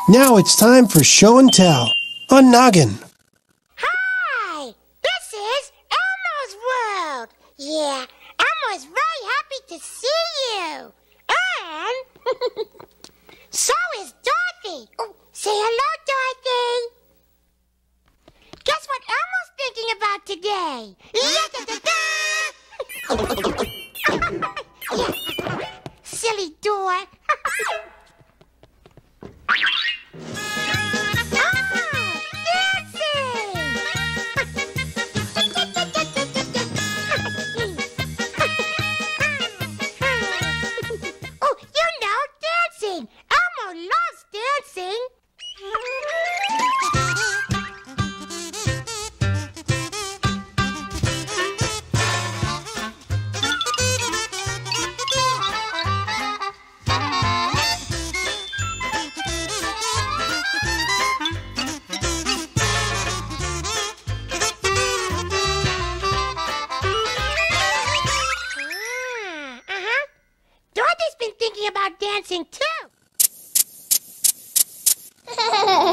Now it's time for show and tell on Noggin. Hi! This is Elmo's world. Yeah, Elmo is very happy to see you. And so is Dorothy. Oh, say hello, Dorothy. Guess what Elmo's thinking about today? Silly Dora. Elmo loves dancing. Dorothy's been thinking about dancing too.